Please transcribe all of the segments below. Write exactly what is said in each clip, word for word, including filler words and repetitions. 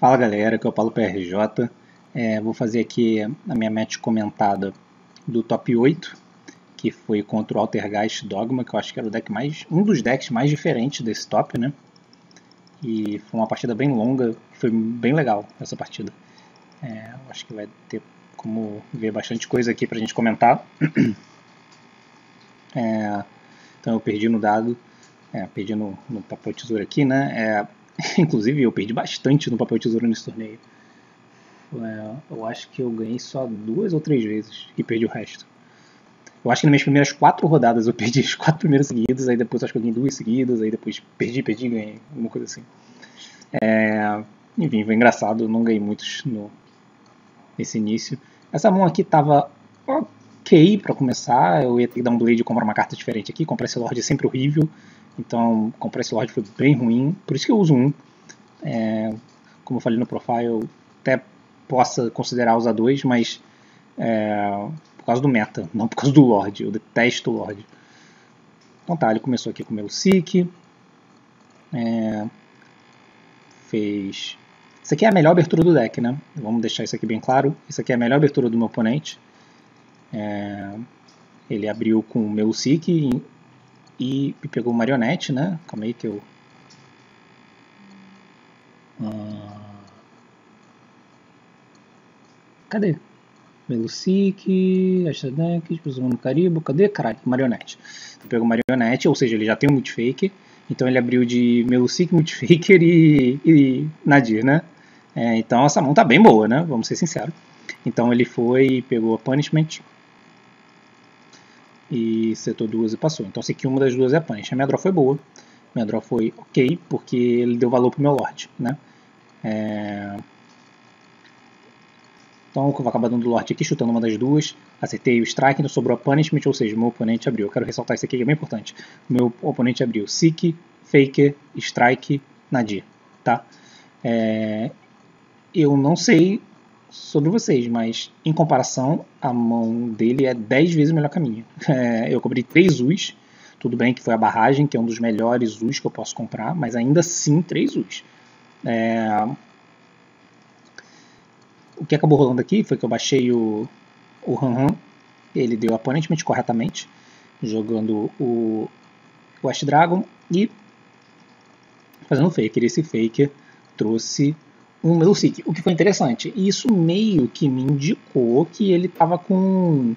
Fala galera, aqui é o Paulo P R J. É, vou fazer aqui a minha match comentada do top oito, que foi contra o Altergeist Dogma, que eu acho que era o deck mais, um dos decks mais diferentes desse top, né? E foi uma partida bem longa, foi bem legal essa partida. É, eu acho que vai ter como ver bastante coisa aqui pra gente comentar. É, então eu perdi no dado, é, perdi no, no papel tesoura aqui, né? É, inclusive eu perdi bastante no papel tesoura nesse torneio. É, eu acho que eu ganhei só duas ou três vezes e perdi o resto. Eu acho que nas minhas primeiras quatro rodadas eu perdi as quatro primeiras seguidas, aí depois acho que eu ganhei duas seguidas, aí depois perdi, perdi e ganhei, alguma coisa assim. É, enfim, foi engraçado, eu não ganhei muitos no, nesse início. Essa mão aqui tava ok pra começar, eu ia ter que dar um blade e comprar uma carta diferente aqui, comprar esse Lorde é sempre horrível, então comprar esse Lorde foi bem ruim, por isso que eu uso um. É, como eu falei no profile, até possa considerar usar dois, mas é, por causa do meta, não por causa do Lorde. Eu detesto o Lorde. Então tá, ele começou aqui com o meu Seek. É, fez... Isso aqui é a melhor abertura do deck, né? Vamos deixar isso aqui bem claro. Isso aqui é a melhor abertura do meu oponente. É, ele abriu com o meu Seek e, e pegou o Marionete, né? Calma aí que eu... Ah, cadê? Melusic, Ashtadeck, Explosão Caribo, cadê? Caralho, Marionete. Então pegou Marionete, ou seja, ele já tem um Multifaker, então ele abriu de Melusic, Multifaker e, e Nadir, né? É, então essa mão tá bem boa, né? Vamos ser sinceros. Então ele foi e pegou a Punishment e setou duas e passou. Então essa aqui uma das duas é a Punish. A minha draw foi boa, a minha draw foi ok, porque ele deu valor pro meu Lorde, né? É... Então eu vou acabar dando Lorde aqui, chutando uma das duas. Acertei o Strike, então sobrou a Punishment, ou seja, o meu oponente abriu. Eu quero ressaltar isso aqui que é bem importante. O meu oponente abriu Seek, Faker, Strike, Nadir. Tá? É... Eu não sei sobre vocês, mas em comparação, a mão dele é dez vezes melhor que a minha. É... Eu comprei três Us. Tudo bem que foi a barragem, que é um dos melhores Us que eu posso comprar, mas ainda assim três Us. É... O que acabou rolando aqui foi que eu baixei o, o Han Han, ele deu aparentemente corretamente, jogando o West Dragon e fazendo Faker. Esse Faker trouxe um Melusic, o que foi interessante. E isso meio que me indicou que ele estava com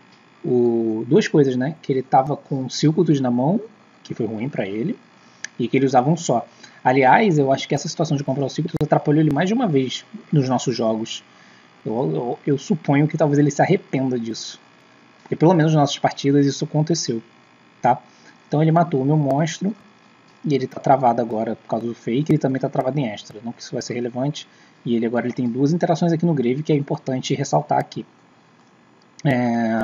o, duas coisas, né? Que ele estava com Silcutus na mão, que foi ruim para ele, e que ele usava um só. Aliás, eu acho que essa situação de comprar o Silcutus atrapalhou ele mais de uma vez nos nossos jogos. Eu, eu, eu suponho que talvez ele se arrependa disso. Porque pelo menos nas nossas partidas isso aconteceu. Tá? Então ele matou o meu monstro. E ele está travado agora por causa do fake. Ele também está travado em extra. Não que isso vai ser relevante. E ele agora ele tem duas interações aqui no Grave que é importante ressaltar aqui. É...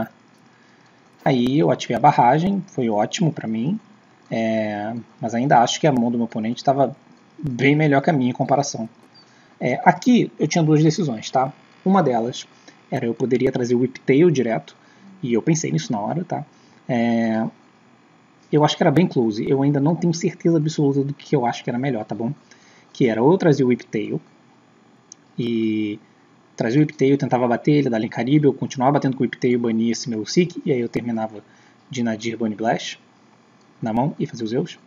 Aí eu ativei a barragem. Foi ótimo para mim. É... Mas ainda acho que a mão do meu oponente estava bem melhor que a minha em comparação. É... Aqui eu tinha duas decisões, tá? Uma delas era eu poderia trazer o Whiptail direto, e eu pensei nisso na hora, tá? É, eu acho que era bem close, eu ainda não tenho certeza absoluta do que eu acho que era melhor, tá bom? Que era ou eu trazia o Whiptail, e trazia o Whiptail, tentava bater ele, dar Caribe, eu continuava batendo com o Whiptail, bania esse meu Seek, e aí eu terminava de Nadir Bunny Blast na mão e fazia os Zeus.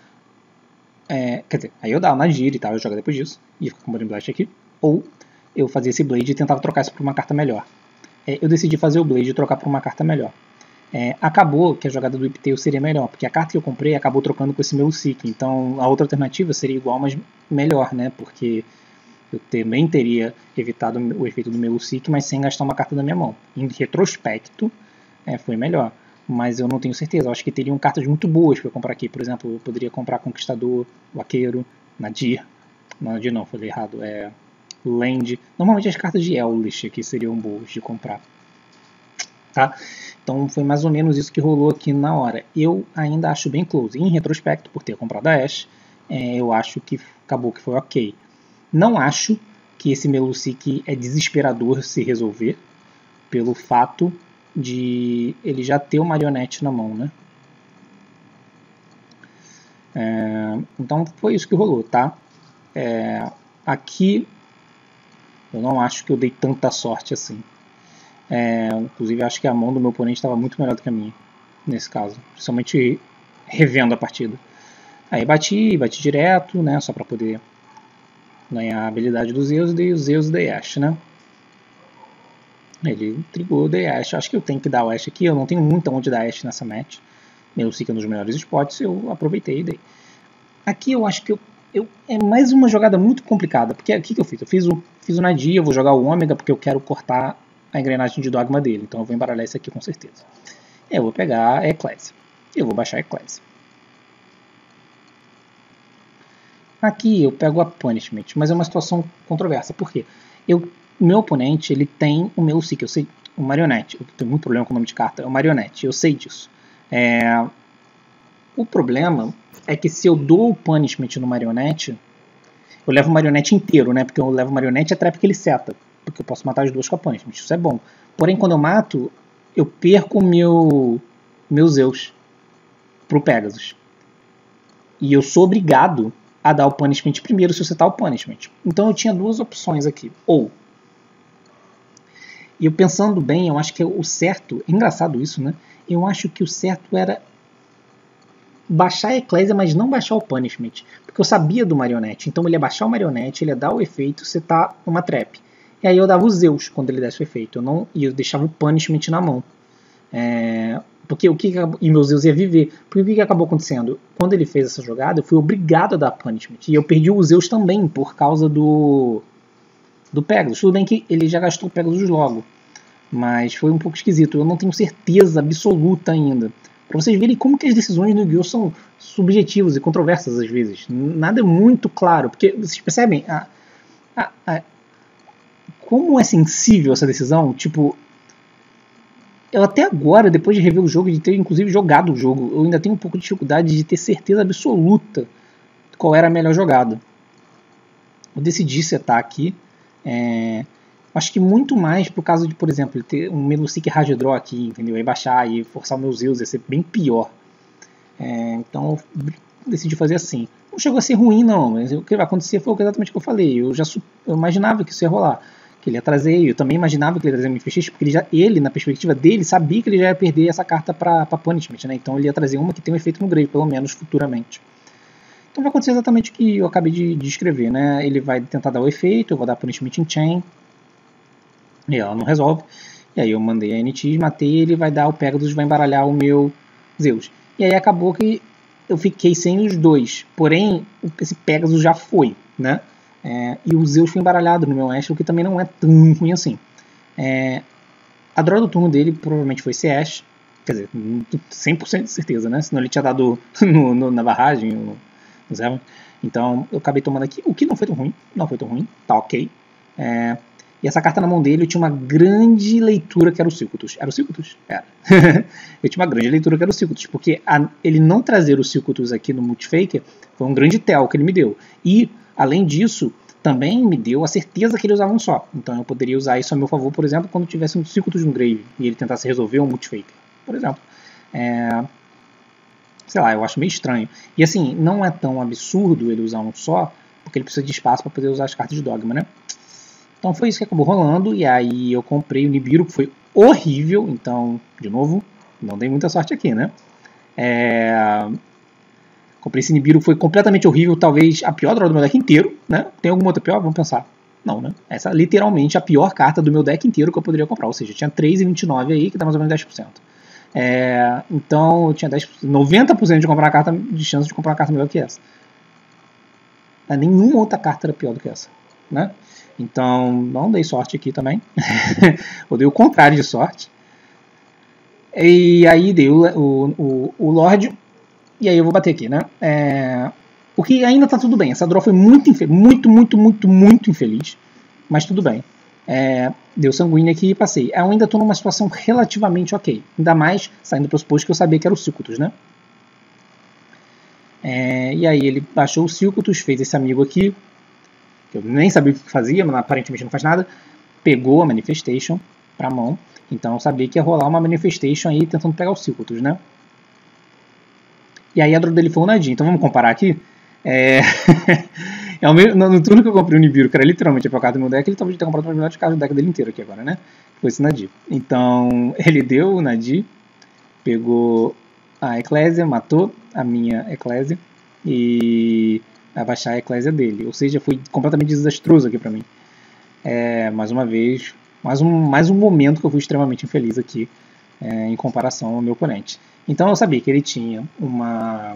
É, quer dizer, aí eu dava Nadir e tal, eu jogava depois disso, ia ficar com o Bunny Blast aqui, ou eu fazia esse Blade e tentava trocar isso por uma carta melhor. É, eu decidi fazer o Blade e trocar por uma carta melhor. É, acabou que a jogada do Whiptail seria melhor, porque a carta que eu comprei acabou trocando com esse meu Seek, então a outra alternativa seria igual, mas melhor, né? Porque eu também teria evitado o efeito do meu Seek, mas sem gastar uma carta da minha mão. Em retrospecto, é, foi melhor, mas eu não tenho certeza. Eu acho que teriam cartas muito boas para eu comprar aqui. Por exemplo, eu poderia comprar Conquistador, Vaqueiro, Nadir. Nadir não, falei errado. É... Land. Normalmente as cartas de Elvish aqui seriam boas de comprar. Tá? Então foi mais ou menos isso que rolou aqui na hora. Eu ainda acho bem close. Em retrospecto, por ter comprado a Ashe, é, eu acho que acabou que foi ok. Não acho que esse Melusic é desesperador se resolver, pelo fato de ele já ter o Marionete na mão, né? É, então foi isso que rolou, tá? É, aqui Eu não acho que eu dei tanta sorte assim. É, inclusive, acho que a mão do meu oponente estava muito melhor do que a minha, nesse caso. Principalmente revendo a partida. Aí bati, bati direto, né, só para poder ganhar a habilidade do Zeus, e dei o Zeus e dei Ashe, né. Ele trigou, dei Ashe. Acho que eu tenho que dar o Ashe aqui, eu não tenho muito onde dar Ashe nessa match. Meu Seek é um dos melhores spots, eu aproveitei e dei. Aqui eu acho que eu, eu, é mais uma jogada muito complicada, porque o que, que eu fiz? Eu fiz o, fiz o Nadia, eu vou jogar o Ômega porque eu quero cortar a engrenagem de dogma dele, então eu vou embaralhar isso aqui com certeza. Eu vou pegar a Eclésia, eu vou baixar a Eclésia. Aqui eu pego a Punishment, mas é uma situação controversa, por quê? Eu, meu oponente ele tem o meu Seek, eu sei, o Marionete, eu tenho muito problema com o nome de carta, é o Marionete, eu sei disso. É, o problema é que se eu dou o Punishment no Marionete, eu levo o Marionete inteiro, né? Porque eu levo o Marionete até porque ele seta, porque eu posso matar as duas com a Punishment, isso é bom. Porém, quando eu mato, eu perco o meu, meu Zeus pro Pegasus. E eu sou obrigado a dar o Punishment primeiro se eu setar o Punishment. Então eu tinha duas opções aqui. Ou, e eu pensando bem, eu acho que o certo, é engraçado isso, né? Eu acho que o certo era baixar a Eclésia, mas não baixar o Punishment. Porque eu sabia do Marionete. Então ele ia baixar o Marionete, ele ia dar o efeito, setar uma trap. E aí eu dava o Zeus quando ele desse o efeito. Eu não, e eu deixava o Punishment na mão. É, porque o que e meu Zeus ia viver. Porque o que acabou acontecendo? Quando ele fez essa jogada, eu fui obrigado a dar Punishment. E eu perdi o Zeus também por causa do, do Pegasus. Tudo bem que ele já gastou o Pegasus logo. Mas foi um pouco esquisito. Eu não tenho certeza absoluta ainda. Para vocês verem como que as decisões no Yu-Gi-Oh! São subjetivas e controversas às vezes. Nada é muito claro. Porque vocês percebem a, a, a, como é sensível essa decisão. Tipo, eu até agora, depois de rever o jogo, de ter inclusive jogado o jogo, eu ainda tenho um pouco de dificuldade de ter certeza absoluta qual era a melhor jogada. Eu decidi setar aqui. É, acho que muito mais por causa de, por exemplo, ter um Meluseek Hard Draw aqui, entendeu? Aí baixar e forçar os meus Zeus ia ser bem pior. É, então eu decidi fazer assim. Não chegou a ser ruim não, mas o que vai acontecer foi exatamente o que eu falei. Eu já eu imaginava que isso ia rolar. Que ele ia trazer, eu também imaginava que ele ia trazer Manifestation, porque ele, já, ele, na perspectiva dele, sabia que ele já ia perder essa carta para Punishment, né? Então ele ia trazer uma que tem um efeito no grave, pelo menos futuramente. Então vai acontecer exatamente o que eu acabei de descrever, né? Ele vai tentar dar o efeito, eu vou dar Punishment em Chain, e ela não resolve. E aí eu mandei a N T, matei, ele vai dar o Pegasus, vai embaralhar o meu Zeus. E aí acabou que eu fiquei sem os dois, porém esse Pegasus já foi, né? É, e o Zeus foi embaralhado no meu Ashe, o que também não é tão ruim assim. É, a draw do turno dele provavelmente foi ser Ashe, quer dizer, cem por cento de certeza, né? Senão ele tinha dado no, no, na barragem, no, no Zero. Então eu acabei tomando aqui, o que não foi tão ruim, não foi tão ruim, tá ok. É, e essa carta na mão dele eu tinha uma grande leitura que era o Silcutus. Era o Silcutus? Era. Eu tinha uma grande leitura que era o Silcutus, porque a, ele não trazer o Silcutus aqui no Multifaker foi um grande tel que ele me deu. E além disso, também me deu a certeza que ele usava um só. Então eu poderia usar isso a meu favor, por exemplo, quando tivesse um Silcutus no Grave e ele tentasse resolver um Multifaker, por exemplo. É... Sei lá, eu acho meio estranho. E assim, não é tão absurdo ele usar um só, porque ele precisa de espaço para poder usar as cartas de Dogma, né? Então foi isso que acabou rolando, e aí eu comprei o Nibiru, que foi horrível. Então, de novo, não dei muita sorte aqui, né? É... Comprei esse Nibiru, foi completamente horrível, talvez a pior draw do meu deck inteiro, né? Tem alguma outra pior? Vamos pensar. Não, né? Essa é literalmente a pior carta do meu deck inteiro que eu poderia comprar, ou seja, tinha três e vinte e nove aí, que dá mais ou menos dez por cento. É... Então, eu tinha dez por cento, noventa por cento de comprar uma carta, de chance de comprar uma carta melhor que essa. Nenhuma outra carta era pior do que essa, né? Então, não dei sorte aqui também. Eu dei o contrário de sorte. E aí dei o, o, o, o Lorde. E aí eu vou bater aqui, né? É, o que ainda tá tudo bem. Essa draw foi muito, muito, muito, muito, muito infeliz. Mas tudo bem. É, deu sanguíneo aqui e passei. Eu ainda tô numa situação relativamente ok. Ainda mais saindo para os posts que eu sabia que era o Silcutus, né? É, e aí ele baixou o Silcutus, fez esse amigo aqui. Que eu nem sabia o que fazia, mas aparentemente não faz nada. Pegou a Manifestation pra mão. Então eu sabia que ia rolar uma Manifestation aí tentando pegar o Silcutus, né? E aí a draw dele foi o Nadia. Então vamos comparar aqui. É... É o mesmo, no, no turno que eu comprei o Nibiru, que era literalmente a pior carta do meu deck, ele talvez tenha comprado uma das melhores cartas do deck dele inteiro aqui agora, né? Foi esse Nadir. Então, ele deu o Nadir, pegou a Eclésia, matou a minha Eclésia e vai baixar a Eclésia dele. Ou seja, foi completamente desastroso aqui pra mim. É, mais uma vez, mais um, mais um momento que eu fui extremamente infeliz aqui é, em comparação ao meu oponente. Então eu sabia que ele tinha uma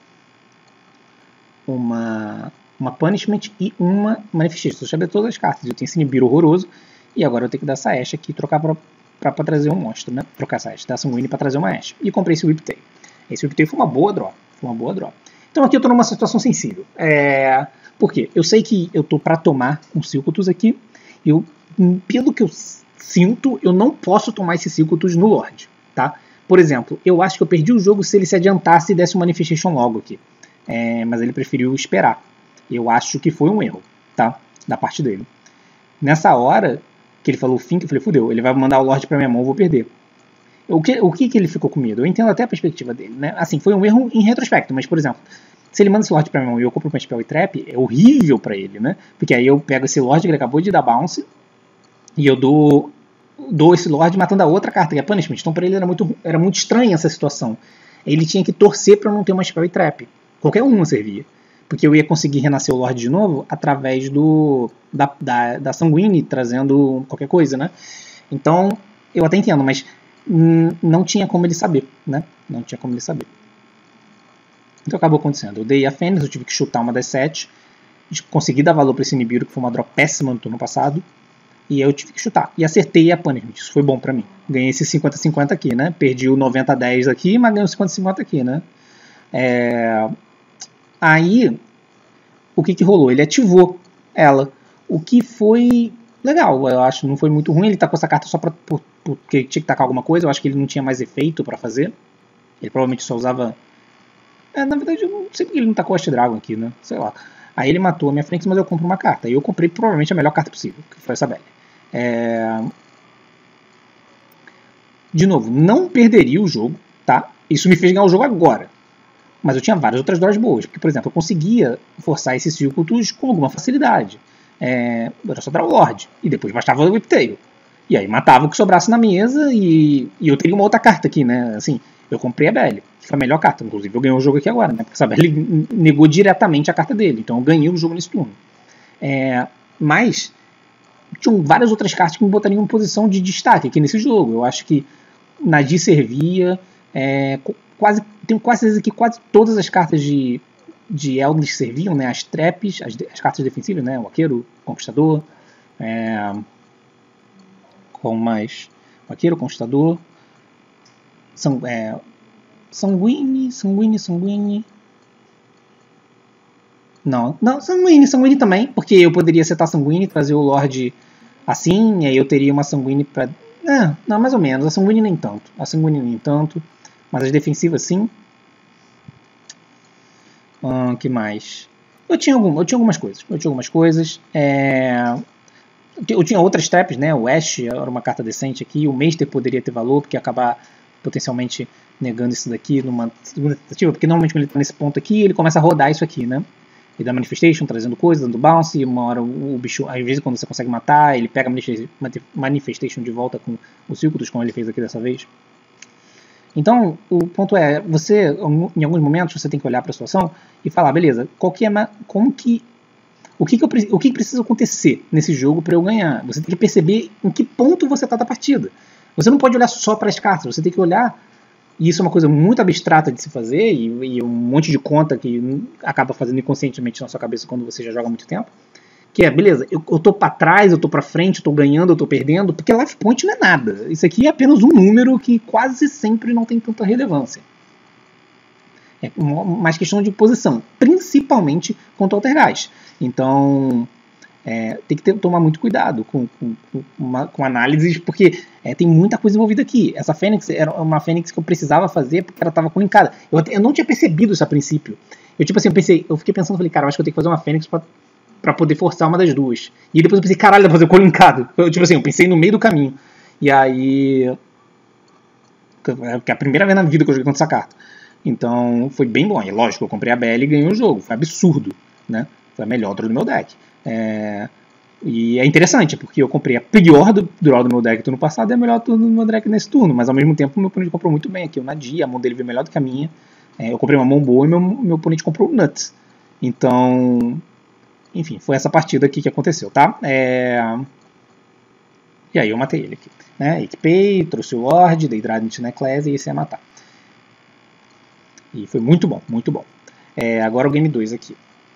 uma, uma Punishment e uma Manifestation. Eu sabia todas as cartas. Eu tenho esse Nibiru horroroso e agora eu tenho que dar essa Ashe aqui e trocar pra, pra, pra trazer um monstro, né? Trocar essa Ashe, dar Sanguine pra trazer uma Ashe. E comprei esse Whiptail. Esse Whiptail foi uma boa draw. Foi uma boa draw. Então aqui eu tô numa situação sensível. É... Por quê? Eu sei que eu tô pra tomar um Silcotus aqui. Eu, pelo que eu sinto, eu não posso tomar esse Silcotus no Lorde, tá? Por exemplo, eu acho que eu perdi o jogo se ele se adiantasse e desse um Manifestation logo aqui. É, mas ele preferiu esperar. Eu acho que foi um erro, tá? Da parte dele. Nessa hora que ele falou fim, que eu falei, fudeu, ele vai mandar o Lorde pra minha mão, eu vou perder. O que, o que que ele ficou com medo? Eu entendo até a perspectiva dele, né? Assim, foi um erro em retrospecto, mas, por exemplo, se ele manda esse Lorde pra minha mão e eu compro uma Spell e Trap, é horrível pra ele, né? Porque aí eu pego esse Lorde que ele acabou de dar bounce e eu dou, dou esse Lorde matando a outra carta, que é Punishment. Então pra ele era muito, era muito estranha essa situação. Ele tinha que torcer pra não ter uma Spell e Trap. Qualquer uma servia. Porque eu ia conseguir renascer o Lorde de novo através do da, da, da Sanguine, trazendo qualquer coisa, né? Então, eu até entendo, mas hum, não tinha como ele saber, né? Não tinha como ele saber. Então acabou acontecendo. Eu dei a Fênix, eu tive que chutar uma das sete. Consegui dar valor para esse Nibiru, que foi uma draw péssima no turno passado. E eu tive que chutar. E acertei a Punishment. Isso foi bom pra mim. Ganhei esse cinquenta a cinquenta aqui, né? Perdi o noventa a dez aqui, mas ganhei o cinquenta a cinquenta aqui, né? É... Aí, o que que rolou? Ele ativou ela. O que foi legal, eu acho. Não foi muito ruim. Ele tá com essa carta só pra, por, porque tinha que tacar alguma coisa. Eu acho que ele não tinha mais efeito pra fazer. Ele provavelmente só usava... É, na verdade, eu não sei porque ele não tacou West Dragon aqui, né? Sei lá. Aí ele matou a minha frente, mas eu compro uma carta. E eu comprei provavelmente a melhor carta possível, que foi essa Belly. É... De novo, não perderia o jogo, tá? Isso me fez ganhar o jogo agora. Mas eu tinha várias outras draws boas. Porque, por exemplo, eu conseguia forçar esses Silcotus com alguma facilidade. É... Era só dar o Lorde. E depois bastava o Whiptail. E aí matava o que sobrasse na mesa e... e eu teria uma outra carta aqui, né? Assim, eu comprei a Belly, que foi a melhor carta. Inclusive, eu ganhei o jogo aqui agora, né? Porque essa Belly negou diretamente a carta dele. Então eu ganhei o jogo nesse turno. É... Mas tinham várias outras cartas que me botariam em posição de destaque aqui nesse jogo. Eu acho que Nadir servia, é, quase, tenho quase certeza que quase todas as cartas de, de Eldritch serviam, né? As traps, as, as cartas defensivas, né? O Arqueiro, Conquistador, é, com mais o Arqueiro, Conquistador, Sang, é, Sanguine, Sanguine, Sanguine. Não, não, Sanguine, Sanguine também, porque eu poderia setar Sanguine, trazer o Lorde assim, e aí eu teria uma Sanguine pra... É, não, mais ou menos, a Sanguine nem tanto, a Sanguine nem tanto, mas as defensivas sim. Hum, que mais? Eu tinha, algum, eu tinha algumas coisas, eu tinha algumas coisas, é... eu tinha outras traps, né, o Ash era uma carta decente aqui, o Meister poderia ter valor, porque ia acabar potencialmente negando isso daqui numa segunda tentativa, porque normalmente quando ele está nesse ponto aqui, ele começa a rodar isso aqui, né? Ele dá Manifestation, trazendo coisas, dando bounce, e uma hora o bicho, às vezes quando você consegue matar, ele pega a Manifestation de volta com o Silcotus, como ele fez aqui dessa vez. Então, o ponto é, você, em alguns momentos, você tem que olhar para a situação e falar, beleza, qual que é, como que, o que, que, eu, o que precisa acontecer nesse jogo para eu ganhar? Você tem que perceber em que ponto você está da partida. Você não pode olhar só para as cartas, você tem que olhar, e isso é uma coisa muito abstrata de se fazer, e, e um monte de conta que acaba fazendo inconscientemente na sua cabeça quando você já joga há muito tempo, que é, beleza, eu, eu tô para trás, eu tô para frente, eu tô ganhando, eu tô perdendo, porque life point não é nada. Isso aqui é apenas um número que quase sempre não tem tanta relevância. É mais questão de posição, principalmente contra o Altergeist. Então... É, tem que ter, tomar muito cuidado com, com, com, uma, com análises, porque é, tem muita coisa envolvida aqui. Essa Fênix era uma Fênix que eu precisava fazer porque ela estava colincada. Eu, eu não tinha percebido isso a princípio. Eu tipo assim, eu pensei, eu fiquei pensando, falei, cara, eu acho que eu tenho que fazer uma Fênix pra, pra poder forçar uma das duas. E depois eu pensei, caralho, dá pra fazer colincado. Eu, tipo assim, eu pensei no meio do caminho. E aí... Porque é a primeira vez na vida que eu joguei contra essa carta. Então foi bem bom. E lógico, eu comprei a Belly e ganhei o jogo. Foi absurdo, né? Foi a melhor draw do meu deck. É, e é interessante, porque eu comprei a pior do draw do meu deck no turno passado e a melhor do meu deck nesse turno, mas ao mesmo tempo o meu oponente comprou muito bem aqui, o Nadia, a mão dele veio melhor do que a minha. É, eu comprei uma mão boa e meu, meu oponente comprou o Nuts. Então, enfim, foi essa partida aqui que aconteceu, tá? É... E aí eu matei ele aqui. Né? Equipei, trouxe o Lorde, dei Trident Necklace e esse ia matar. E foi muito bom, muito bom. É, agora o game dois aqui.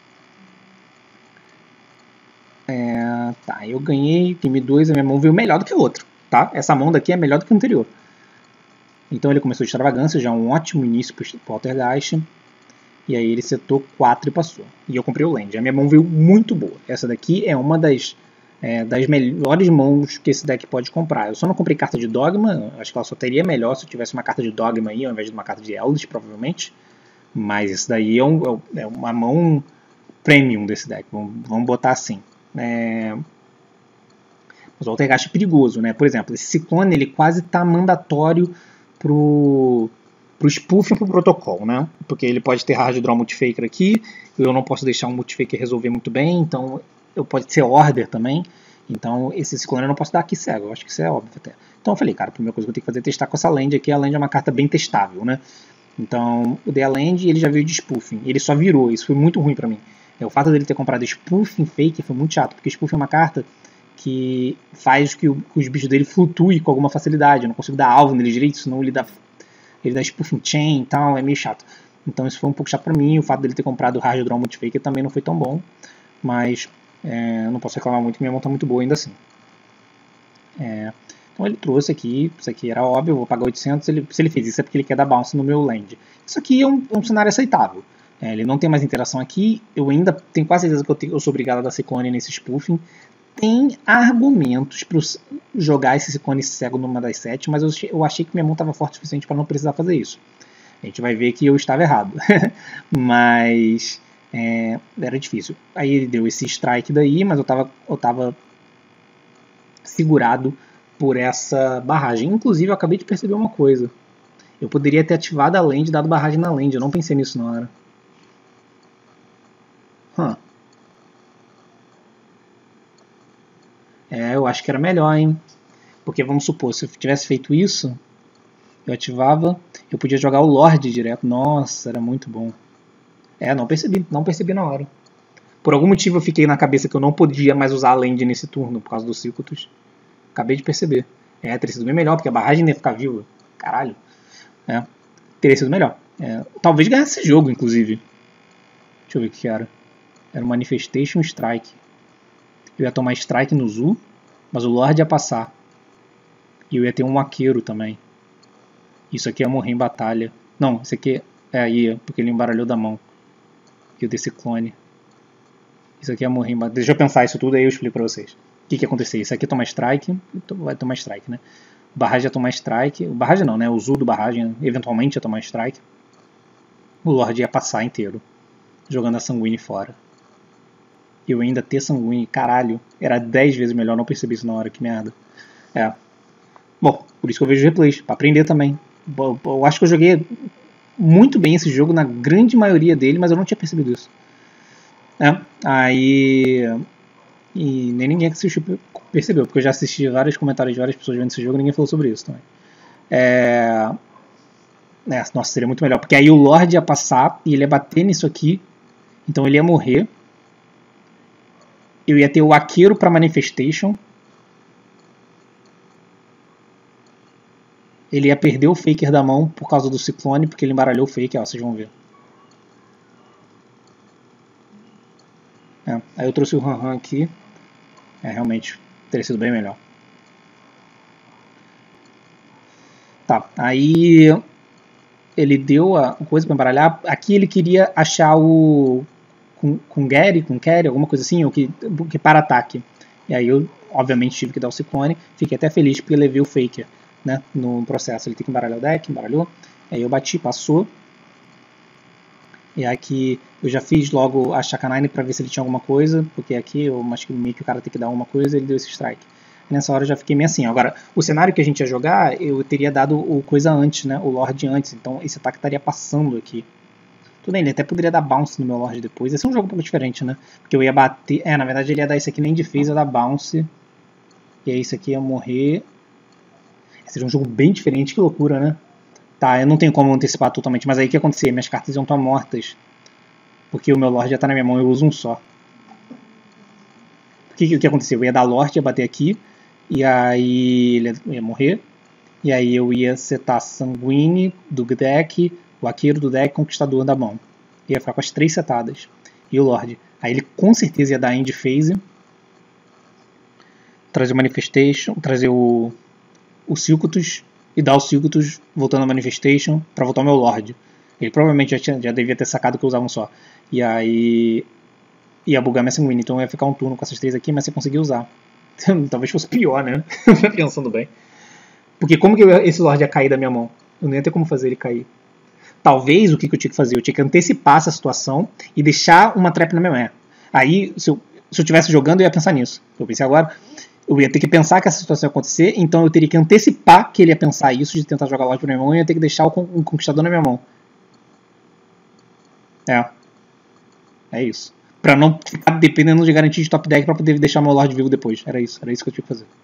É, tá, eu ganhei game dois, a minha mão veio melhor do que a outra, tá? Essa mão daqui é melhor do que a anterior. Então ele começou de extravagância, já um ótimo início para o Poltergeist. E aí ele setou quatro e passou. E eu comprei o Land. A minha mão veio muito boa. Essa daqui é uma das, é, das melhores mãos que esse deck pode comprar. Eu só não comprei carta de Dogma, acho que ela só teria melhor se eu tivesse uma carta de Dogma aí, ao invés de uma carta de Eldritch, provavelmente. Mas esse daí é, um, é uma mão premium desse deck, vamos, vamos botar assim. É... Mas o Poltergeist é perigoso, né? Por exemplo, esse Ciclone ele quase está mandatório pro, pro spoofing pro protocolo, né? Porque ele pode ter hard draw multifaker aqui, eu não posso deixar um multifaker resolver muito bem, então eu pode ser order também. Então esse Ciclone eu não posso dar aqui cego, eu acho que isso é óbvio até. Então eu falei, cara, a primeira coisa que eu tenho que fazer é testar com essa land aqui. A land é uma carta bem testável, né? Então eu dei a land e ele já veio de spoofing, ele só virou, isso foi muito ruim pra mim. O fato dele ter comprado spoofing fake foi muito chato, porque spoofing é uma carta que faz que, o, que os bichos dele flutuem com alguma facilidade. Eu não consigo dar alvo nele direito, senão ele dá, ele dá spoofing chain e tal, é meio chato. Então isso foi um pouco chato pra mim. O fato dele ter comprado hard draw multifaker também não foi tão bom, mas é, não posso reclamar muito, minha mão tá muito boa ainda assim. É, então ele trouxe aqui, isso aqui era óbvio, eu vou pagar oitocentos, ele, se ele fez isso é porque ele quer dar bounce no meu land. Isso aqui é um, é um cenário aceitável. É, ele não tem mais interação aqui, eu ainda tenho quase certeza que eu, tenho, eu sou obrigado a dar Ciclone nesse spoofing. Tem argumentos para jogar esse Ciclone cego numa das sete, mas eu, eu achei que minha mão estava forte o suficiente para não precisar fazer isso. A gente vai ver que eu estava errado, mas é, era difícil. Aí ele deu esse strike daí, mas eu estava eu tava segurado por essa barragem. Inclusive eu acabei de perceber uma coisa. Eu poderia ter ativado a land e dado barragem na land, eu não pensei nisso na hora. Huh. É, eu acho que era melhor, hein? Porque vamos supor, se eu tivesse feito isso, eu ativava, eu podia jogar o Lorde direto. Nossa, era muito bom. É, não percebi, não percebi na hora. Por algum motivo eu fiquei na cabeça que eu não podia mais usar a land nesse turno, por causa do Ciclotus. Acabei de perceber. É, teria sido bem melhor, porque a barragem ia ficar viva. Caralho. É, teria sido melhor. É, talvez ganhasse esse jogo, inclusive. Deixa eu ver o que era. Era um Manifestation Strike. Eu ia tomar Strike no Zu, mas o Lorde ia passar. E eu ia ter um Arqueiro também. Isso aqui ia morrer em batalha. Não, isso aqui é ia, porque ele embaralhou da mão. E eu dei Ciclone. Isso aqui ia morrer em batalha. Deixa eu pensar isso tudo, aí eu explico pra vocês. O que que ia acontecer? Isso aqui ia tomar Strike. Vai tomar Strike, né? O Barragem ia tomar Strike. O Barragem não, né? O Zu do Barragem eventualmente ia tomar Strike. O Lorde ia passar inteiro, jogando a Sanguine fora. Eu ainda ter Sanguine, caralho, era dez vezes melhor, não percebi isso na hora, que merda. É. Bom, por isso que eu vejo replays, pra aprender também. Eu acho que eu joguei muito bem esse jogo na grande maioria dele, mas eu não tinha percebido isso. É, aí... E nem ninguém que assistiu percebeu, porque eu já assisti vários comentários de várias pessoas vendo esse jogo e ninguém falou sobre isso também. É... É, nossa, seria muito melhor, porque aí o Lorde ia passar e ele ia bater nisso aqui, então ele ia morrer. Eu ia ter o Arqueiro para Manifestation. Ele ia perder o Faker da mão por causa do Ciclone, porque ele embaralhou o Faker, ó, vocês vão ver. É, aí eu trouxe o Han Han aqui. É, realmente, teria sido bem melhor. Tá, aí ele deu a coisa para embaralhar. Aqui ele queria achar o... com, com Gary, com Carry, alguma coisa assim, ou que, que para ataque. E aí eu, obviamente, tive que dar o Ciclone. Fiquei até feliz porque eu levei o Faker, né, no processo. Ele tem que embaralhar o deck, embaralhou. Aí eu bati, passou. E aqui eu já fiz logo a Chakanine para ver se ele tinha alguma coisa, porque aqui eu acho que meio que o cara tem que dar alguma coisa, ele deu esse strike. E nessa hora eu já fiquei meio assim. Agora, o cenário que a gente ia jogar, eu teria dado o coisa antes, né, o Lorde antes, então esse ataque estaria passando aqui. Tudo bem, ele até poderia dar bounce no meu Lorde depois. Esse é um jogo um pouco diferente, né? Porque eu ia bater... É, na verdade ele ia dar isso aqui nem de phase, ia dar bounce. E aí isso aqui ia morrer. Seria um jogo bem diferente, que loucura, né? Tá, eu não tenho como antecipar totalmente, mas aí o que ia acontecer? Minhas cartas iam estar mortas. Porque o meu Lorde já tá na minha mão, eu uso um só. O que, que ia acontecer? Eu ia dar Lorde, ia bater aqui. E aí ele ia morrer. E aí eu ia setar Sanguine do deck, o Arqueiro do deck, Conquistador da mão. Ia ficar com as três setadas. E o Lorde. Aí ele com certeza ia dar End Phase. Trazer o Manifestation, trazer o, o Silcutus. E dar o Silcutus voltando ao Manifestation para voltar o meu Lorde. Ele provavelmente já, tinha, já devia ter sacado que eu usava um só. E aí ia bugar minha Sanguine. Então eu ia ficar um turno com essas três aqui, mas você conseguia usar. Talvez fosse pior, né? Pensando bem. Porque como que esse Lorde ia cair da minha mão? Eu não ia ter como fazer ele cair. Talvez o que eu tinha que fazer? Eu tinha que antecipar essa situação e deixar uma trap na minha mão. Aí, se eu, se eu estivesse jogando, eu ia pensar nisso. Eu pensei agora, eu ia ter que pensar que essa situação ia acontecer, então eu teria que antecipar que ele ia pensar isso, de tentar jogar Lorde na minha mão, e eu ia ter que deixar um Conquistador na minha mão. É. É isso. Pra não ficar dependendo de garantia de top deck pra poder deixar meu Lorde vivo depois. Era isso. Era isso que eu tinha que fazer.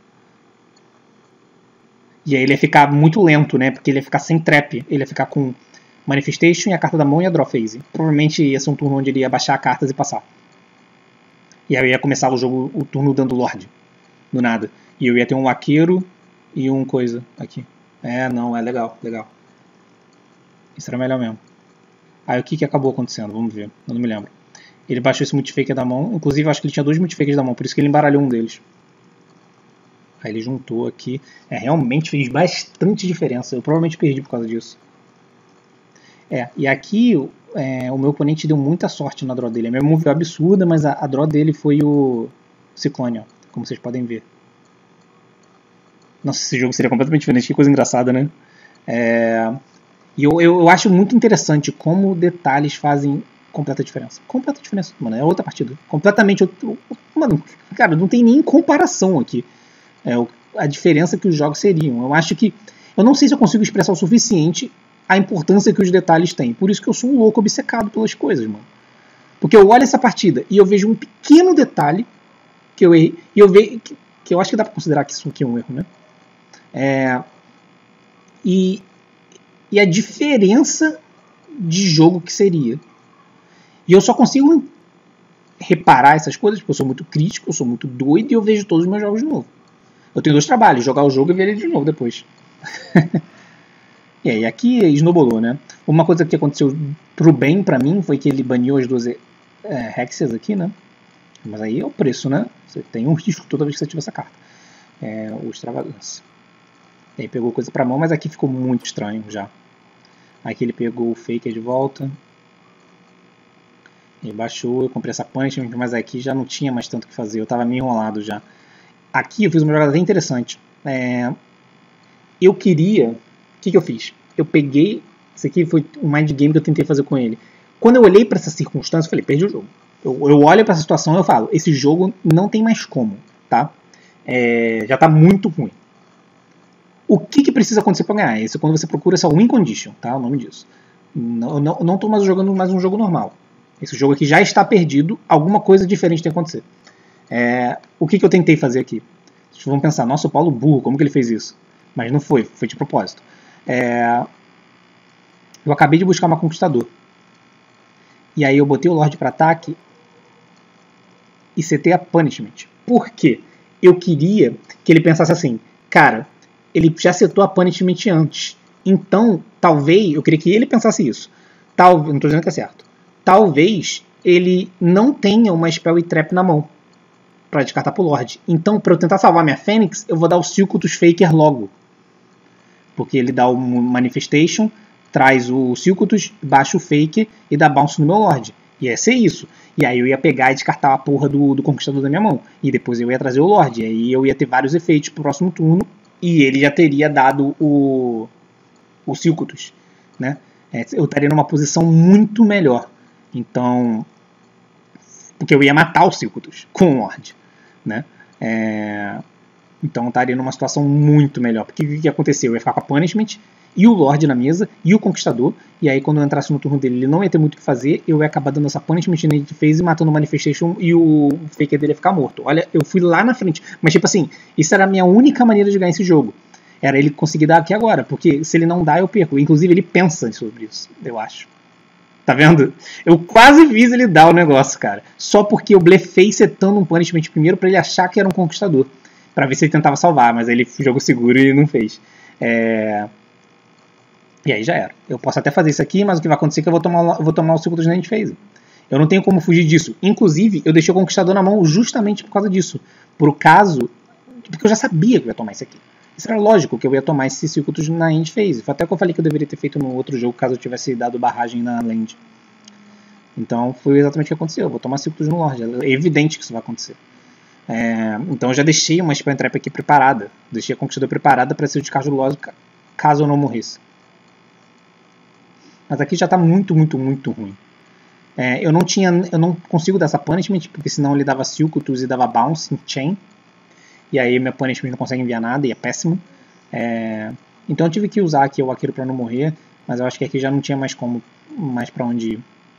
E aí ele ia ficar muito lento, né? Porque ele ia ficar sem trap. Ele ia ficar com Manifestation e a carta da mão e a Draw Phase. Provavelmente ia ser um turno onde ele ia baixar cartas e passar. E aí eu ia começar o jogo, o turno dando Lorde. Do nada. E eu ia ter um Arqueiro e um coisa aqui. É, não, é legal, legal. Isso era melhor mesmo. Aí o que, que acabou acontecendo? Vamos ver. Eu não me lembro. Ele baixou esse Multifaker da mão. Inclusive eu acho que ele tinha dois Multifakers da mão. Por isso que ele embaralhou um deles. Aí ele juntou aqui. É, realmente fez bastante diferença. Eu provavelmente perdi por causa disso. É, e aqui é, o meu oponente deu muita sorte na draw dele. A minha move é absurda, mas a, a draw dele foi o Ciclone, ó, como vocês podem ver. Nossa, esse jogo seria completamente diferente. Que coisa engraçada, né? É, e eu, eu, eu acho muito interessante como detalhes fazem completa diferença. Completa diferença, mano. É outra partida. Completamente outro. Mano, cara, não tem nem comparação aqui. É, a diferença que os jogos seriam. Eu acho que... Eu não sei se eu consigo expressar o suficiente a importância que os detalhes têm. Por isso que eu sou um louco obcecado pelas coisas, mano. Porque eu olho essa partida e eu vejo um pequeno detalhe que eu errei. E eu vejo... Que, que eu acho que dá pra considerar que isso aqui é um erro, né? É, e, e a diferença de jogo que seria. E eu só consigo reparar essas coisas porque eu sou muito crítico, eu sou muito doido e eu vejo todos os meus jogos de novo. Eu tenho dois trabalhos, jogar o jogo e ver ele de novo depois. E aí, aqui esnobolou, né? Uma coisa que aconteceu pro bem pra mim foi que ele baniu as duas é, Hexes aqui, né? Mas aí é o preço, né? Você tem um risco toda vez que você tiver essa carta. É, o Extravagância. E aí pegou coisa pra mão, mas aqui ficou muito estranho já. Aqui ele pegou o Faker de volta. Ele baixou, eu comprei essa Punishment, mas aqui já não tinha mais tanto o que fazer. Eu tava meio enrolado já. Aqui eu fiz uma jogada até interessante. É, eu queria... O que, que eu fiz? Eu peguei... Isso aqui foi um mind game que eu tentei fazer com ele. Quando eu olhei para essa circunstância, eu falei, perdi o jogo. Eu, eu olho para essa situação e eu falo, esse jogo não tem mais como, tá? É, já tá muito ruim. O que, que precisa acontecer para ganhar? Isso é quando você procura essa win condition, tá? O nome disso. Não, não, não tô mais jogando mais um jogo normal. Esse jogo aqui já está perdido, alguma coisa diferente tem que acontecer. É, o que, que eu tentei fazer aqui? Vocês vão pensar, nossa, o Paulo burro, como que ele fez isso? Mas não foi, foi de propósito. É, eu acabei de buscar uma Conquistador. E aí eu botei o Lorde para ataque e setei a Punishment. Por quê? Eu queria que ele pensasse assim, cara, ele já setou a Punishment antes. Então, talvez, eu queria que ele pensasse isso. Tal, não estou dizendo que é certo. Talvez ele não tenha uma Spell e Trap na mão para descartar pro Lorde. Então, para eu tentar salvar minha Fênix, eu vou dar o Silcutus Faker logo. Porque ele dá o Manifestation, traz o Silcutus, baixa o Faker e dá bounce no meu Lorde. E ia ser isso. E aí eu ia pegar e descartar a porra do, do Conquistador da minha mão. E depois eu ia trazer o Lorde. E aí eu ia ter vários efeitos pro próximo turno. E ele já teria dado o, o Silcutus, né? Eu estaria numa posição muito melhor. Então... Porque eu ia matar o Silcutus com o Lorde, né? É... Então eu estaria numa situação muito melhor. Porque o que aconteceu? Eu ia ficar com a Punishment e o Lorde na mesa, e o Conquistador, e aí quando eu entrasse no turno dele ele não ia ter muito o que fazer, eu ia acabar dando essa punishment na end phase, matando o Manifestation e o Faker dele ia ficar morto. Olha, eu fui lá na frente, mas tipo assim, isso era a minha única maneira de ganhar esse jogo. Era ele conseguir dar aqui agora, porque se ele não dá eu perco. Inclusive ele pensa sobre isso, eu acho. Tá vendo? Eu quase fiz ele dar o negócio, cara. Só porque eu blefei setando um punishment primeiro pra ele achar que era um Conquistador. Pra ver se ele tentava salvar, mas aí ele jogou seguro e não fez. É... E aí já era. Eu posso até fazer isso aqui, mas o que vai acontecer é que eu vou tomar, eu vou tomar o ciclo de end phase. Eu não tenho como fugir disso. Inclusive, eu deixei o Conquistador na mão justamente por causa disso. Por caso... Porque eu já sabia que eu ia tomar isso aqui. Isso era lógico que eu ia tomar esse circuito na end phase. Foi até que eu falei que eu deveria ter feito no outro jogo, caso eu tivesse dado barragem na land. Então foi exatamente o que aconteceu. Eu vou tomar circuito no Lorde. É evidente que isso vai acontecer. É, então eu já deixei uma Spam Trap aqui preparada. Deixei a Conquistador preparada para ser o descarte do Lorde caso eu não morresse. Mas aqui já está muito, muito, muito ruim. É, eu não tinha, eu não consigo dar essa punishment, porque senão ele dava Silcutus e dava Bounce em Chain. E aí minha punishment não consegue enviar nada e é péssimo. É, então eu tive que usar aqui o Arqueiro para não morrer, mas eu acho que aqui já não tinha mais como, mais para onde ir.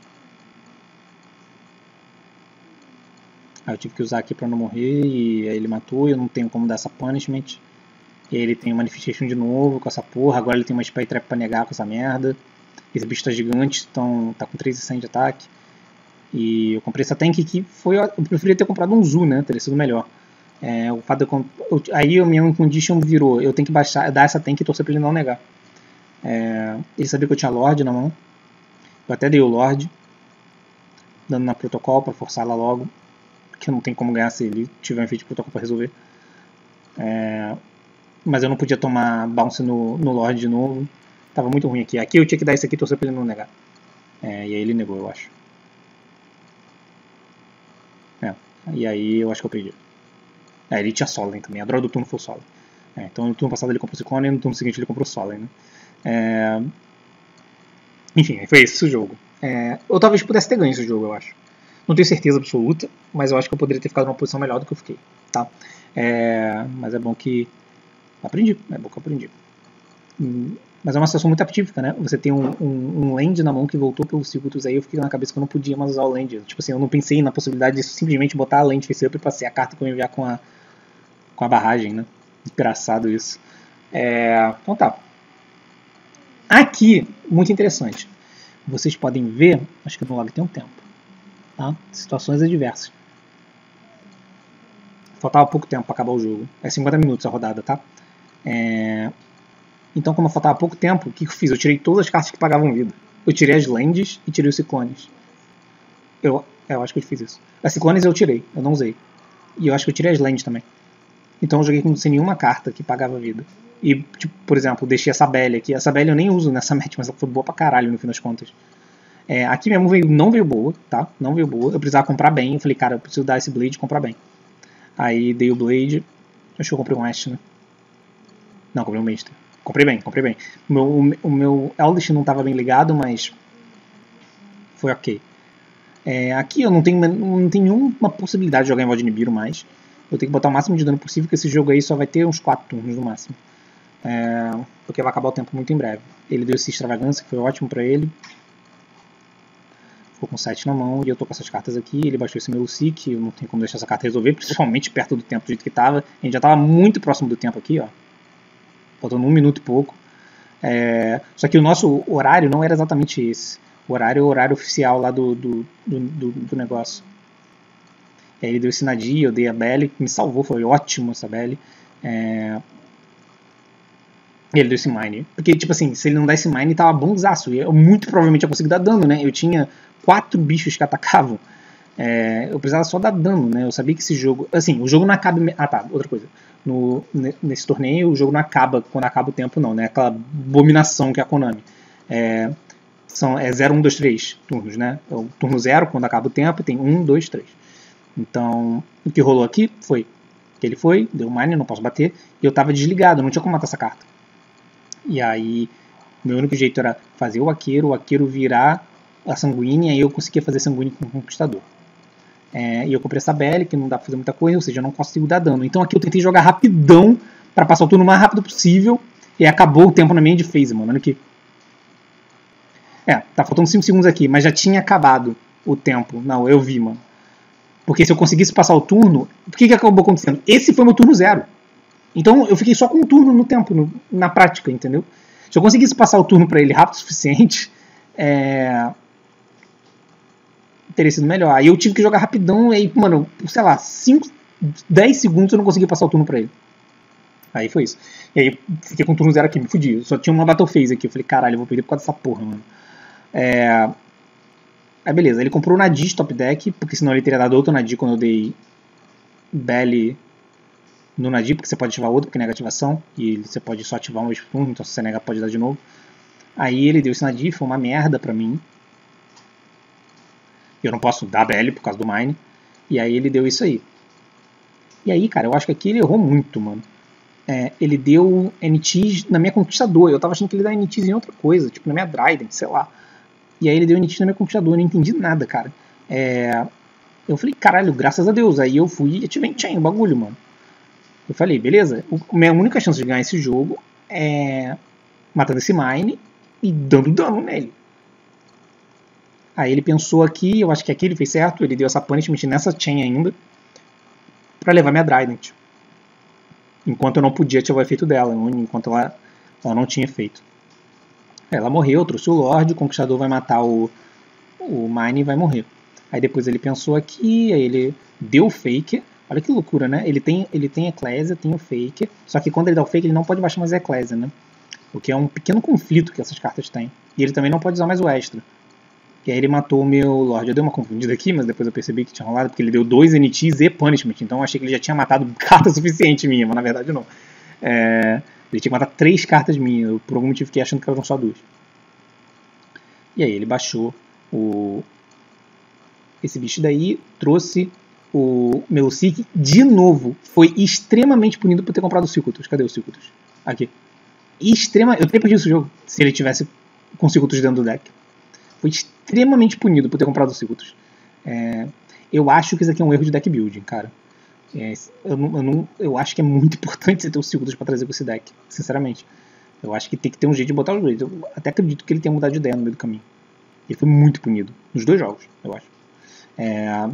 Aí eu tive que usar aqui para não morrer e aí ele matou, eu não tenho como dar essa punishment. E aí ele tem o Manifestation de novo com essa porra, agora ele tem uma Spy Trap para negar com essa merda. Esse bicho tá gigante, então tá com três e cem de ataque. E eu comprei essa tank que foi, eu preferia ter comprado um Zoo, né, teria sido melhor. É, o fato de eu, aí a minha condition virou, eu tenho que baixar, dar essa tank e torcer pra ele não negar. É, ele sabia que eu tinha Lorde na mão. Eu até dei o Lorde, dando na protocolo pra forçar ela logo, que não tem como ganhar se ele tiver um efeito de protocolo pra resolver. É, mas eu não podia tomar bounce no, no Lorde de novo. Tava muito ruim aqui. Aqui eu tinha que dar isso aqui e torcer pra ele não negar. É, e aí ele negou, eu acho. É, e aí eu acho que eu perdi. É, ele tinha Solen também, a draw do turno foi o Solen. É, então no turno passado ele comprou o Ciclone e no turno seguinte ele comprou o Solen. Né? É... Enfim, foi esse o jogo. É... Eu talvez pudesse ter ganho esse jogo, eu acho. Não tenho certeza absoluta, mas eu acho que eu poderia ter ficado numa posição melhor do que eu fiquei. Tá? É... Mas é bom que aprendi, é bom que eu aprendi. Mas é uma situação muito atípica, né? Você tem um, um, um land na mão que voltou pelo Circuitus, aí eu fiquei na cabeça que eu não podia mais usar o land. Tipo assim, eu não pensei na possibilidade de simplesmente botar a land face up e passei a carta que eu ia enviar com a, com a barragem, né? Engraçado isso. É, então tá. Aqui, muito interessante. Vocês podem ver, acho que no log tem um tempo. Tá? Situações adversas. Faltava pouco tempo para acabar o jogo. É cinquenta minutos a rodada, tá? É... Então, como faltava pouco tempo, o que eu fiz? Eu tirei todas as cartas que pagavam vida. Eu tirei as lands e tirei os ciclones. Eu, eu acho que eu fiz isso. As ciclones eu tirei, eu não usei. E eu acho que eu tirei as lands também. Então eu joguei sem nenhuma carta que pagava vida. E, tipo, por exemplo, deixei essa Sabelle aqui. A Sabelle eu nem uso nessa match, mas ela foi boa pra caralho no fim das contas. É, aqui mesmo veio, não veio boa, tá? Não veio boa. Eu precisava comprar bem. Eu falei, cara, eu preciso dar esse Blade e comprar bem. Aí dei o Blade. Acho que eu comprei um Ashe, né? Não, comprei um Master. Comprei bem, comprei bem. O meu, o, o meu Eldritch não estava bem ligado, mas foi ok. É, aqui eu não tenho, não tenho nenhuma possibilidade de jogar em Void Nibiru mais. Eu tenho que botar o máximo de dano possível, porque esse jogo aí só vai ter uns quatro turnos no máximo. É, porque vai acabar o tempo muito em breve. Ele deu esse extravagância, que foi ótimo pra ele. Ficou com sete na mão, e eu tô com essas cartas aqui. Ele baixou esse meu Seek, eu não tenho como deixar essa carta resolver, principalmente perto do tempo do jeito que tava. A gente já tava muito próximo do tempo aqui, ó. Faltando um minuto e pouco. É, só que o nosso horário não era exatamente esse. O horário é o horário oficial lá do, do, do, do, do negócio. E aí ele deu esse Nadia, eu dei a Belly, que me salvou, foi ótimo essa Belly. É, e ele deu esse Mine. Porque, tipo assim, se ele não dá esse Mine, tava bonzaço. E eu muito provavelmente ia conseguir dar dano, né? Eu tinha quatro bichos que atacavam. É, eu precisava só dar dano, né? Eu sabia que esse jogo... Assim, o jogo não acaba... Ah, tá, outra coisa. No, nesse torneio, o jogo não acaba quando acaba o tempo, não, né? Aquela abominação que é a Konami. É, são, é zero, um, dois, três turnos, né? É o turno zero, quando acaba o tempo, tem um, dois, três. Então, o que rolou aqui foi que ele foi, deu mine, não posso bater, e eu tava desligado, não tinha como matar essa carta. E aí, meu único jeito era fazer o Arqueiro, o Arqueiro virar a Sanguínea, e aí eu conseguia fazer Sanguínea com o Conquistador. É, e eu comprei essa Belly, que não dá pra fazer muita coisa, ou seja, eu não consigo dar dano. Então aqui eu tentei jogar rapidão, para passar o turno o mais rápido possível, E acabou o tempo na minha end phase, mano. Olha aqui. É, tá faltando cinco segundos aqui, mas já tinha acabado o tempo. Não, eu vi, mano. Porque se eu conseguisse passar o turno... Por que que acabou acontecendo? Esse foi meu turno zero. Então eu fiquei só com um turno no tempo, no, na prática, entendeu? Se eu conseguisse passar o turno pra ele rápido o suficiente, é... teria sido melhor. Aí eu tive que jogar rapidão, e aí, mano, sei lá, cinco, dez segundos eu não consegui passar o turno pra ele. Aí foi isso. E aí fiquei com o turno zero aqui, me fudi. Só tinha uma battle phase aqui. Eu falei, caralho, eu vou perder por causa dessa porra, mano. É... Aí beleza, ele comprou o Nadi top deck, porque senão ele teria dado outro Nadi quando eu dei Belly no Nadi, porque você pode ativar outro, porque é negativação, e você pode só ativar uma vez por turno, então se você negar pode dar de novo. Aí ele deu esse Nadi, foi uma merda pra mim. Eu não posso dar Belly por causa do Mine. E aí ele deu isso aí. E aí, cara, eu acho que aqui ele errou muito, mano. É, ele deu N Ts na minha Conquistador. Eu tava achando que ele dá N Ts em outra coisa, tipo na minha Dryden, sei lá. E aí ele deu N Ts na minha Conquistador, eu não entendi nada, cara. É, eu falei, caralho, graças a Deus. Aí eu fui e ativei Chain, o bagulho, mano. Eu falei, beleza, a minha única chance de ganhar esse jogo é matando esse Mine e dando dano nele. Aí ele pensou aqui, eu acho que aqui ele fez certo, ele deu essa punishment nessa Chain ainda, pra levar minha Trident. Enquanto eu não podia ativar o efeito dela, enquanto ela, ela não tinha efeito. Ela morreu, trouxe o Lorde, o Conquistador vai matar o, o Mine e vai morrer. Aí depois ele pensou aqui, aí ele deu o Fake. Olha que loucura, né? Ele tem, ele tem Eclésia, tem o Fake, só que quando ele dá o Fake ele não pode baixar mais a Eclésia, né? O que é um pequeno conflito que essas cartas têm. E ele também não pode usar mais o Extra. E aí ele matou o meu Lorde. Eu dei uma confundida aqui, mas depois eu percebi que tinha rolado, porque ele deu dois N Ts e Punishment. Então eu achei que ele já tinha matado carta suficiente minha, mas na verdade não. É, ele tinha que matar três cartas minhas. Eu por algum motivo fiquei achando que eram só duas. E aí ele baixou o... esse bicho daí, trouxe o Meluseek de novo. Foi extremamente punido por ter comprado o Silcutus. Cadê o Silcutus? Aqui. Extrema... Eu teria perdido esse jogo se ele tivesse com o Silcutus dentro do deck. Foi extremamente punido por ter comprado o Silcutus. É, eu acho que isso aqui é um erro de deck building, cara. É, eu, não, eu, não, eu acho que é muito importante você ter o Silcutus pra trazer com esse deck, sinceramente. Eu acho que tem que ter um jeito de botar os dois. Eu até acredito que ele tenha mudado de ideia no meio do caminho. Ele foi muito punido, nos dois jogos, eu acho. É,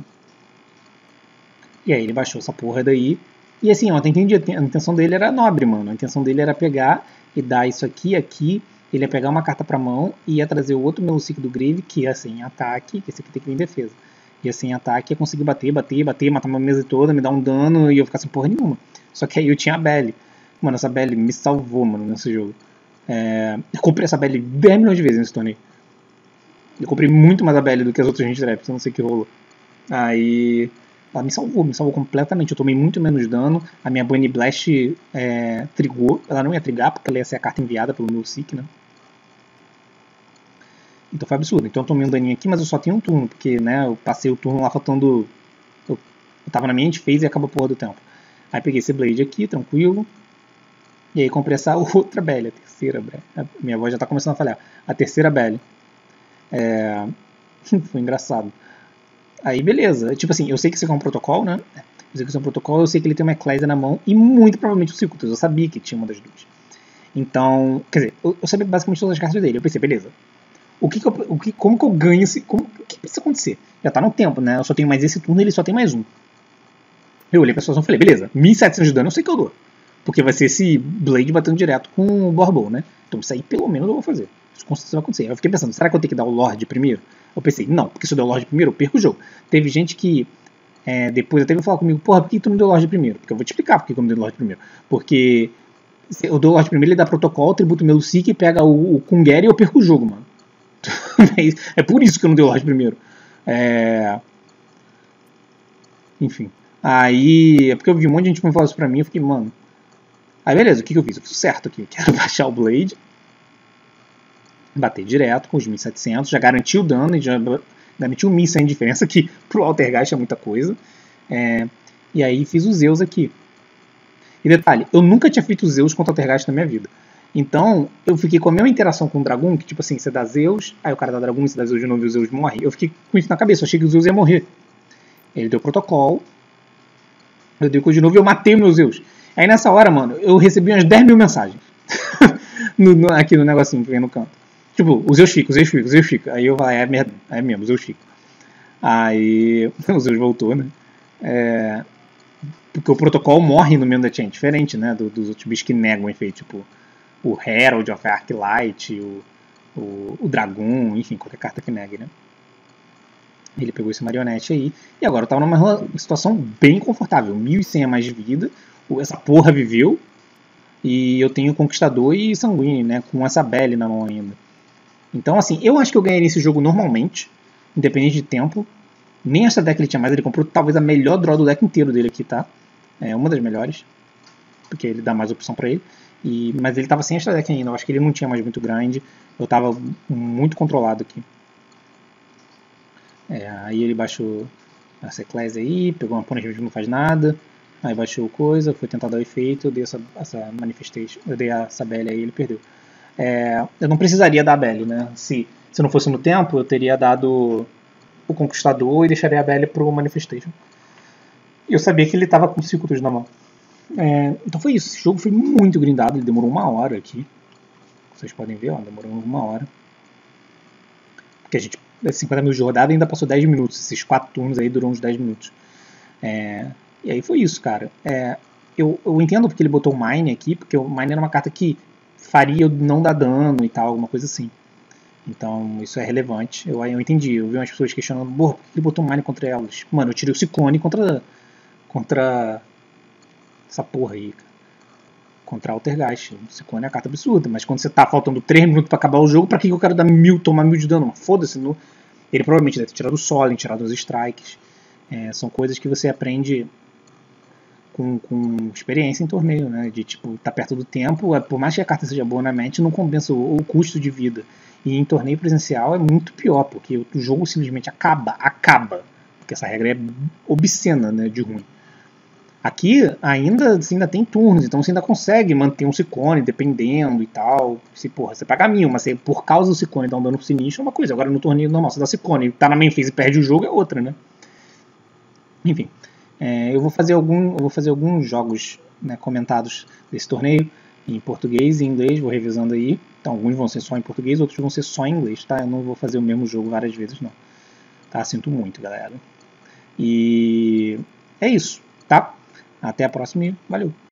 e aí ele baixou essa porra daí. E assim, eu até entendi, a intenção dele era nobre, mano. A intenção dele era pegar e dar isso aqui, aqui. Ele ia pegar uma carta pra mão e ia trazer o outro Meluseek do Grave, que ia ser em ataque, que esse aqui tem que vir em defesa. Ia ser em ataque, ia conseguir bater, bater, bater, matar uma mesa toda, me dar um dano e eu ficar sem porra nenhuma. Só que aí eu tinha a Belly. Mano, essa Belly me salvou, mano, nesse jogo. É... Eu comprei essa Belly dez milhões de vezes nesse torneio. Eu comprei muito mais a Belly do que as outras Hand Traps, eu não sei o que rolou. Aí... ela me salvou, me salvou completamente. Eu tomei muito menos dano. A minha Bunny Blast é, trigou. Ela não ia trigar porque ela ia ser a carta enviada pelo Meluseek, né? Então foi absurdo. Então eu tomei um daninho aqui, mas eu só tenho um turno, porque né, eu passei o turno lá faltando... Eu, eu tava na minha end phase e acabou a porra do tempo. Aí peguei esse Blade aqui, tranquilo. E aí comprei essa outra Belly, a terceira Belly. A minha voz já tá começando a falhar. A terceira Belly. É... foi engraçado. Aí beleza. Tipo assim, eu sei que isso aqui é um protocolo, né? Eu sei que isso é um protocolo, eu sei que ele tem uma Eclésia na mão e muito provavelmente o Silcutus. Eu sabia que tinha uma das duas. Então, quer dizer, eu, eu sabia basicamente todas as cartas dele. Eu pensei, beleza. O que que eu, o que, como que eu ganho esse... Como, o que precisa acontecer? Já tá no tempo, né? Eu só tenho mais esse turno e ele só tem mais um. Eu olhei pra situação e falei, beleza, mil e setecentos de dano eu sei que eu dou. Porque vai ser esse Blade batendo direto com o Borbol, né? Então isso aí pelo menos eu vou fazer. Isso com certeza vai acontecer. Eu fiquei pensando, será que eu tenho que dar o Lorde primeiro? Eu pensei, não, porque se eu der o Lorde primeiro eu perco o jogo. Teve gente que é, depois até veio falar comigo, porra, por que tu não deu o Lorde primeiro? Porque eu vou te explicar por que eu não dei o Lorde primeiro. Porque se eu dou o Lorde primeiro, ele dá protocolo, tributo Meluseek, pega o, o Kungeri e eu perco o jogo, mano. É por isso que eu não dei o Lorde primeiro. É... Enfim. Aí, é porque eu vi um monte de gente me falando isso pra mim, eu fiquei, mano... Aí beleza, o que, que eu fiz? Eu fiz certo aqui, quero baixar o Blade, bater direto com os mil e setecentos, já garanti o dano e já garanti o mil e cem de diferença, que pro Altergeist é muita coisa. É... E aí fiz os Zeus aqui. E detalhe, eu nunca tinha feito Zeus contra Altergeist na minha vida. Então, eu fiquei com a mesma interação com o Dragon, que tipo assim, você dá Zeus, aí o cara dá Dragon, você dá Zeus de novo e o Zeus morre. Eu fiquei com isso na cabeça, eu achei que o Zeus ia morrer. Ele deu protocolo, eu dei coisa de novo e eu matei o meu Zeus. Aí nessa hora, mano, eu recebi umas dez mil mensagens. no, no, aqui no negocinho que vem no canto. Tipo, o Zeus fica, o Zeus fica, o Zeus fica. Aí eu falei, é merda, é mesmo, o Zeus fica. Aí o Zeus voltou, né? É, porque o protocolo morre no meio da chain, diferente, né? Do, dos outros bichos que negam o efeito, tipo o Herald of Arclight, o, o, o Dragon, enfim, qualquer carta que negue, né? Ele pegou esse marionete aí, e agora eu tava numa situação bem confortável, mil e cem a mais de vida, essa porra viveu, e eu tenho Conquistador e Sanguine, né? Com essa Belle na mão ainda. Então, assim, eu acho que eu ganharia esse jogo normalmente, independente de tempo. Nem essa deck ele tinha mais, ele comprou talvez a melhor draw do deck inteiro dele aqui, tá? É uma das melhores, porque ele dá mais opção pra ele. E, mas ele tava sem essa deck ainda, eu acho que ele não tinha mais muito grind, eu tava muito controlado aqui. É, aí ele baixou essa Ecclesia aí, pegou uma punishment que não faz nada, aí baixou coisa, foi tentar dar o efeito, eu dei essa, essa manifestation, eu dei essa Belle aí, ele perdeu. É, eu não precisaria dar a Belle, né? Se, se não fosse no tempo, eu teria dado o Conquistador e deixaria a Belle pro Manifestation. Eu sabia que ele tava com Círculos na mão. É, então foi isso, esse jogo foi muito grindado, ele demorou uma hora aqui. Vocês podem ver, ó, demorou uma hora. Porque a gente, cinquenta minutos de rodada, ainda passou dez minutos. Esses quatro turnos aí duram uns dez minutos. É, e aí foi isso, cara. É, eu, eu entendo porque ele botou o Mine aqui, porque o Mine era uma carta que faria eu não dar dano e tal, alguma coisa assim. Então isso é relevante. Eu, eu entendi. Eu vi umas pessoas questionando, porra, por que ele botou Mine contra elas? Mano, eu tirei o Ciclone contra. Contra. Essa porra aí, cara. Contra Altergeist. O Ciclone é uma carta absurda, mas quando você tá faltando três minutos pra acabar o jogo, pra que eu quero dar mil, tomar mil de dano? Foda-se. No... Ele provavelmente deve ter tirado o Solen, tirado os strikes. É, são coisas que você aprende com, com experiência em torneio, né? De tipo, tá perto do tempo, por mais que a carta seja boa na mente, não compensa o, o custo de vida. E em torneio presencial é muito pior, porque o jogo simplesmente acaba, acaba. Porque essa regra é obscena, né, de ruim. Aqui ainda, assim, ainda tem turnos, então você ainda consegue manter um Ciclone dependendo e tal. Se, porra, você paga mil, mas você, por causa do Ciclone dar um dano sinistro é uma coisa. Agora no torneio normal você dá Ciclone, tá na main phase e perde o jogo é outra, né? Enfim, é, eu, vou fazer algum, eu vou fazer alguns jogos, né, comentados desse torneio em português e em inglês, vou revisando aí. Então alguns vão ser só em português, outros vão ser só em inglês, tá? Eu não vou fazer o mesmo jogo várias vezes, não. Tá? Sinto muito, galera. E é isso, tá? Até a próxima e valeu!